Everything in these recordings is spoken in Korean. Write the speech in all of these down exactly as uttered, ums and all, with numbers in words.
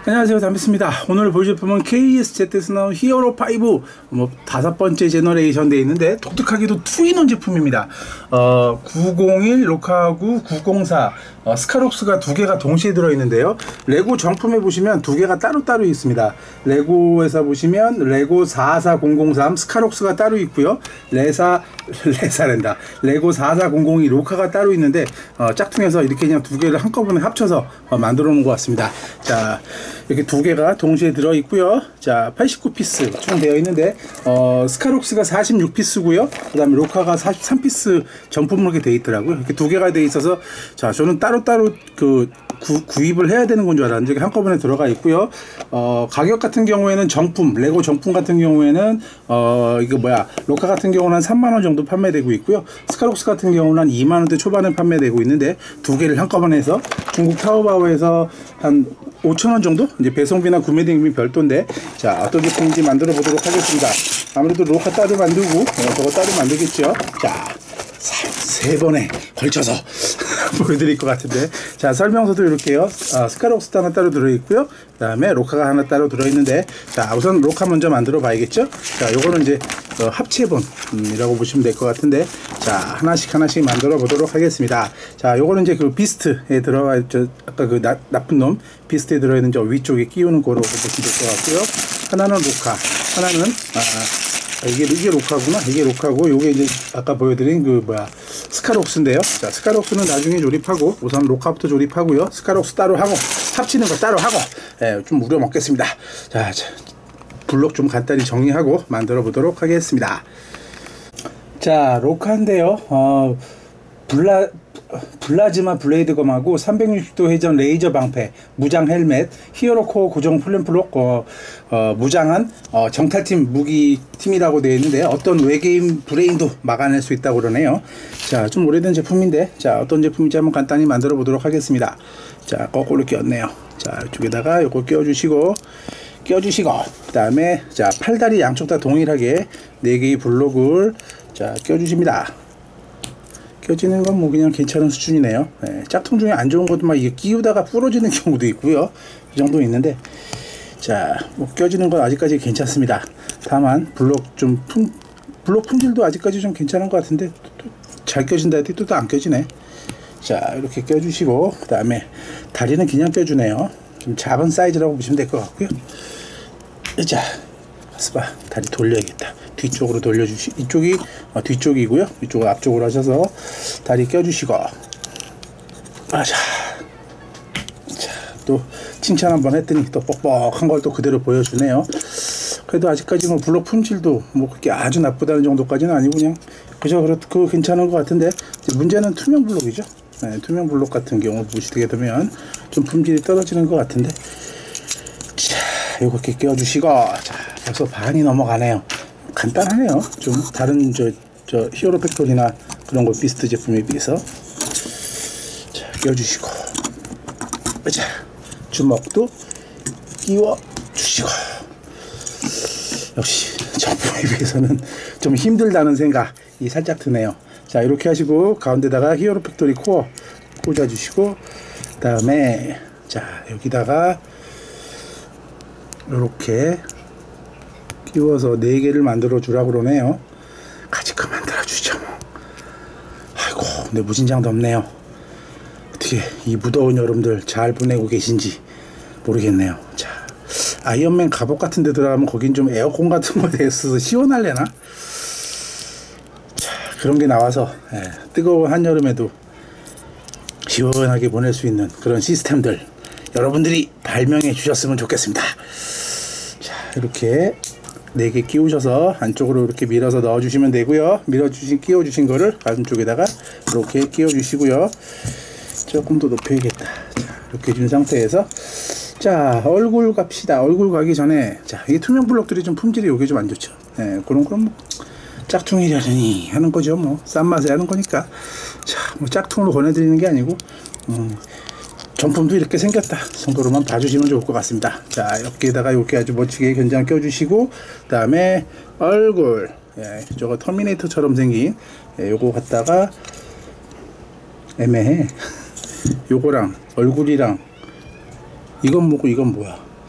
안녕하세요, 담비스입니다. 오늘 볼 제품은 케이에스제트에서 나온 히어로 파이브 뭐 다섯 번째 제너레이션 되어 있는데 독특하게도 투인원 제품입니다. 어, 구백일 로카하고 구백사 어, 스카록스가 두 개가 동시에 들어있는데요. 레고 정품에 보시면 두 개가 따로따로 있습니다. 레고에서 보시면 레고 사사공공삼 스카록스가 따로 있고요. 레사 레사랜다 레고 사사공공이 로카가 따로 있는데 어, 짝퉁에서 이렇게 그냥 두 개를 한꺼번에 합쳐서 어, 만들어 놓은 것 같습니다. 자, 이렇게 두 개가 동시에 들어 있고요. 자, 팔십구 피스 총 되어 있는데 어, 스카록스가 사십육 피스고요. 그 다음에 로카가 사십삼 피스 정품으로 이렇게 되어 있더라고요. 이렇게 두 개가 되어 있어서 자, 저는 따로따로 그 구, 구입을 해야 되는 건 줄 알았는데 이게 한꺼번에 들어가 있고요. 어, 가격 같은 경우에는 정품, 레고 정품 같은 경우에는 어, 이거 뭐야, 로카 같은 경우는 한 삼만 원 정도 판매되고 있고요. 스카록스 같은 경우는 한 이만 원대 초반에 판매되고 있는데 두 개를 한꺼번에 해서 중국 타오바오에서 한 오천 원 정도? 이제 배송비나 구매 등비 별도인데, 자, 어떤 제품인지 만들어 보도록 하겠습니다. 아무래도 로카 따로 만들고 어, 저거 따로 만들겠죠. 자, 세 번에 걸쳐서 보여드릴 것 같은데, 자, 설명서도 이렇게요. 아, 스카록스 하나 따로 들어있고요. 그 다음에 로카가 하나 따로 들어있는데, 자, 우선 로카 먼저 만들어 봐야겠죠. 자, 요거는 이제 어, 합체본 음, 이라고 보시면 될 것 같은데, 자, 하나씩 하나씩 만들어 보도록 하겠습니다. 자, 요거는 이제 그 비스트에 들어가 있죠. 아까 그 나, 나쁜 놈 비스트에 들어있는 저 위쪽에 끼우는 거로 보시면 될 것 같고요. 하나는 로카, 하나는 아, 이게, 이게 로카구나. 이게 로카고, 요게 이제 아까 보여드린 그 뭐야, 스카록스인데요. 자, 스카록스는 나중에 조립하고, 우선 로카부터 조립하고요. 스카록스 따로 하고, 합치는 거 따로 하고, 예, 좀 우려 먹겠습니다. 자, 자, 블록 좀 간단히 정리하고 만들어 보도록 하겠습니다. 자, 로카인데요. 어, 블라, 블라즈마 블레이드검하고 삼백육십 도 회전 레이저 방패, 무장 헬멧, 히어로 코어 고정 플랜플록, 어, 어, 무장한 어, 정탈팀 무기팀이라고 되어 있는데, 어떤 외계인 브레인도 막아낼 수 있다고 그러네요. 자, 좀 오래된 제품인데, 자, 어떤 제품인지 한번 간단히 만들어 보도록 하겠습니다. 자, 거꾸로 끼웠네요. 자, 이쪽에다가 요거 끼워주시고, 끼워주시고, 그 다음에 자, 팔다리 양쪽 다 동일하게 네 개의 블록을 자, 끼워주십니다. 껴지는 건 뭐 그냥 괜찮은 수준이네요. 네, 짝퉁 중에 안 좋은 것도 막 이게 끼우다가 부러지는 경우도 있고요. 이 정도 있는데, 자, 뭐 껴지는 건 아직까지 괜찮습니다. 다만 블록 좀 품, 블록 품질도 아직까지 좀 괜찮은 것 같은데, 또 잘 껴진다 했더니 또 안 껴지네. 자, 이렇게 껴주시고, 그 다음에 다리는 그냥 껴주네요. 좀 작은 사이즈라고 보시면 될 것 같고요. 자, 가서 봐, 다리 돌려야겠다. 뒤쪽으로 돌려주시, 이쪽이 어, 뒤쪽이고요. 이쪽을 앞쪽으로 하셔서 다리 껴주시고, 아자, 자, 또 칭찬 한번 했더니 또 뻑뻑한 걸 또 그대로 보여주네요. 그래도 아직까지 뭐 블록 품질도 뭐 그렇게 아주 나쁘다는 정도까지는 아니고 그냥 그저 그렇고 괜찮은 것 같은데, 이제 문제는 투명 블록이죠. 네, 투명 블록 같은 경우 보시게 되면 좀 품질이 떨어지는 것 같은데, 자, 요거 이렇게 끼워주시고, 자, 벌써 반이 넘어가네요. 간단하네요. 좀 다른 저, 저 히어로 팩토리나 그런 거 비스트 제품에 비해서. 자, 끼워주시고, 자, 주먹도 끼워주시고. 역시 정품에 비해서는 좀 힘들다는 생각이 살짝 드네요. 자, 이렇게 하시고 가운데다가 히어로 팩토리 코어 꽂아주시고, 그 다음에 자, 여기다가 이렇게 끼워서 네 개를 만들어 주라고 그러네요. 가지껏 만들어 주죠 뭐. 아이고, 근데 무진장도 없네요. 어떻게 이 무더운 여름들 잘 보내고 계신지 모르겠네요. 자, 아이언맨 갑옷 같은 데 들어가면 거긴 좀 에어컨 같은 거에 있어서 시원하려나? 자, 그런 게 나와서 예, 뜨거운 한여름에도 시원하게 보낼 수 있는 그런 시스템들 여러분들이 발명해 주셨으면 좋겠습니다. 자, 이렇게 네 개 끼우셔서 안쪽으로 이렇게 밀어서 넣어 주시면 되고요. 밀어 주신 끼워 주신 거를 가슴 쪽에다가 이렇게 끼워 주시고요. 조금 더 높여야겠다. 자, 이렇게 준 상태에서, 자, 얼굴 갑시다. 얼굴 가기 전에, 자, 이 투명 블록들이 좀 품질이 요게 좀 안 좋죠. 예, 그런 그런 뭐 짝퉁이라니 하는 거죠. 뭐 싼 맛에 하는 거니까. 자, 뭐 짝퉁으로 권해드리는 게 아니고, 음, 정품도 이렇게 생겼다 정도로만 봐주시면 좋을 것 같습니다. 자, 여기에다가 이렇게 아주 멋지게 견장 껴주시고, 그 다음에 얼굴, 예, 저거 터미네이터처럼 생긴, 예, 요거 갖다가 애매해. 요거랑 얼굴이랑 이건 뭐고 이건 뭐야?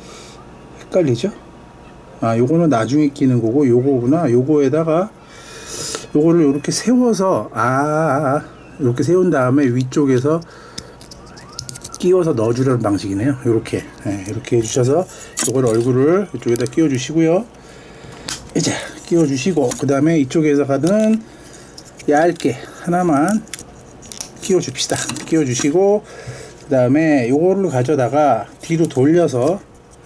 헷갈리죠? 아, 요거는 나중에 끼는 거고 요거구나. 요거에다가 요거를 이렇게 세워서 아, 이렇게 세운 다음에 위쪽에서 끼워서 넣어주려는 방식이네요. 요렇게 네, 이렇게 해주셔서 요걸 얼굴을 이쪽에다 끼워 주시고요. 이제 끼워 주시고 그 다음에 이쪽에서가는 얇게 하나만 끼워 줍시다. 끼워 주시고 그 다음에 요거를 가져다가 뒤로 돌려서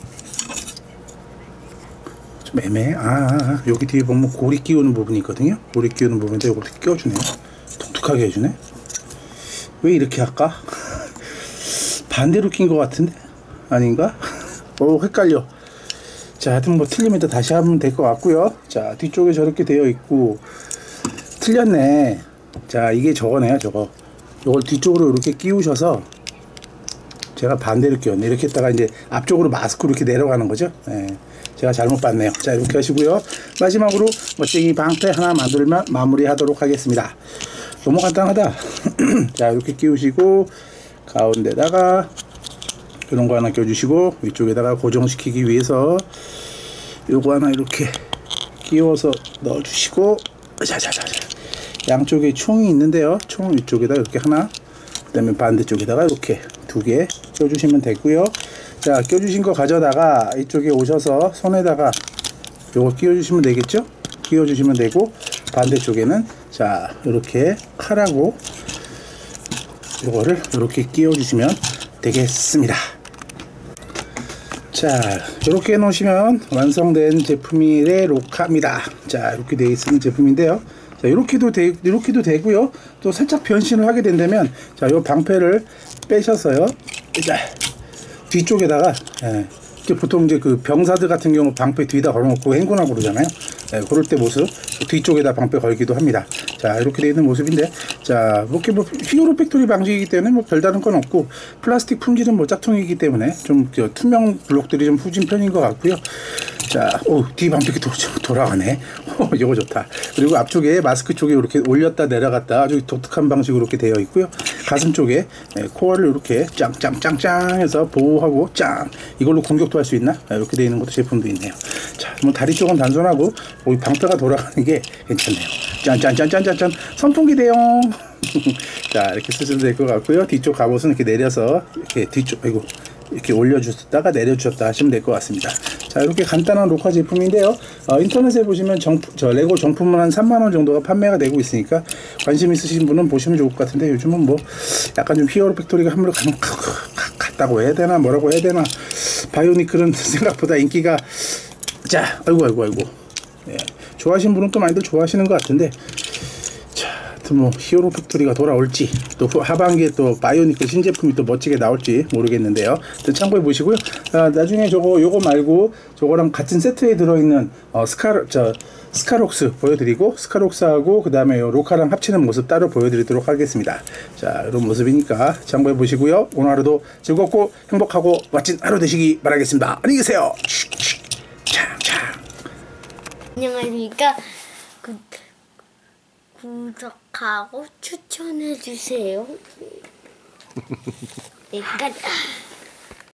좀 애매해. 아, 여기 뒤에 보면 고리 끼우는 부분이 있거든요. 고리 끼우는 부분인데 요걸 끼워주네요. 독특하게 해주네. 왜 이렇게 할까? 반대로 낀 것 같은데? 아닌가? 어, 헷갈려. 자, 하여튼 뭐 틀리면 또 다시 하면 될 것 같고요. 자, 뒤쪽에 저렇게 되어 있고 틀렸네. 자, 이게 저거네요. 저거 이걸 뒤쪽으로 이렇게 끼우셔서 제가 반대로 끼웠네. 이렇게 했다가 이제 앞쪽으로 마스크로 이렇게 내려가는 거죠. 네, 제가 잘못 봤네요. 자, 이렇게 하시고요. 마지막으로 멋쟁이 방패 하나 만들면 마무리 하도록 하겠습니다. 너무 간단하다. 자, 이렇게 끼우시고 가운데다가 이런 거 하나 껴주시고 위쪽에다가 고정시키기 위해서 요거 하나 이렇게 끼워서 넣어주시고 자자자자 양쪽에 총이 있는데요. 총 위쪽에다 이렇게 하나 그 다음에 반대쪽에다가 이렇게 두 개 껴주시면 되고요. 자, 껴주신 거 가져다가 이쪽에 오셔서 손에다가 요거 끼워주시면 되겠죠. 끼워주시면 되고 반대쪽에는 자 이렇게 칼하고 요거를 이렇게 끼워주시면 되겠습니다. 자, 이렇게 해놓으시면 완성된 제품이 레로카입니다. 자, 이렇게 되어 있는 제품인데요. 자, 이렇게도 되, 이렇게도 되고요. 또 살짝 변신을 하게 된다면, 자, 요 방패를 빼셔서요. 자, 뒤쪽에다가, 예, 보통 이제 그 병사들 같은 경우 방패 뒤에다 걸어놓고 행군하고 그러잖아요. 예, 그럴 때 모습 뒤쪽에다 방패 걸기도 합니다. 자, 이렇게 되어 있는 모습인데, 자, 뭐 이렇게 뭐 히어로 팩토리 방식이기 때문에 뭐 별다른 건 없고 플라스틱 품질은 뭐 짝퉁이기 때문에 좀 저, 투명 블록들이 좀 후진 편인 것 같고요. 자, 오, 뒤 방패기 도, 돌아가네. 오, 이거 좋다. 그리고 앞쪽에 마스크 쪽에 이렇게 올렸다 내려갔다 아주 독특한 방식으로 이렇게 되어 있고요. 가슴 쪽에 예, 코어를 이렇게 짱짱짱짱 해서 보호하고 짱 이걸로 공격도 할 수 있나? 이렇게 되어 있는 것도 제품도 있네요. 자, 뭐 다리 쪽은 단순하고 이 방패가 돌아가는 게 괜찮네요. 짠짠짠짠짠짠 선풍기 대용. 자, 이렇게 쓰셔도 될 것 같고요. 뒤쪽 갑옷은 이렇게 내려서 이렇게 뒤쪽 아이고 이렇게 올려주셨다가 내려주셨다 하시면 될 것 같습니다. 자, 이렇게 간단한 로카 제품인데요. 어, 인터넷에 보시면 정품, 저 레고 정품은 한 삼만 원 정도가 판매가 되고 있으니까 관심 있으신 분은 보시면 좋을 것 같은데 요즘은 뭐 약간 좀 히어로 팩토리가 한물로 가면 같다고 해야 되나 뭐라고 해야 되나 바이오니클은 생각보다 인기가 자 아이고 아이고 아이고 예, 좋아하시는 분은 또 많이들 좋아하시는 것 같은데 뭐 히어로 팩토리가 돌아올지 또 하반기에 또 바이오니클 신제품이 또 멋지게 나올지 모르겠는데요. 참고해 보시고요. 아, 나중에 저거 요거 말고 저거랑 같은 세트에 들어있는 어, 스카 저 스카록스 보여드리고 스카록스하고 그 다음에 요 로카랑 합치는 모습 따로 보여드리도록 하겠습니다. 자, 이런 모습이니까 참고해 보시고요. 오늘 하루도 즐겁고 행복하고 멋진 하루 되시기 바라겠습니다. 안녕히 계세요. 안녕하십니까. 그, 구독하고 추천해주세요. 약간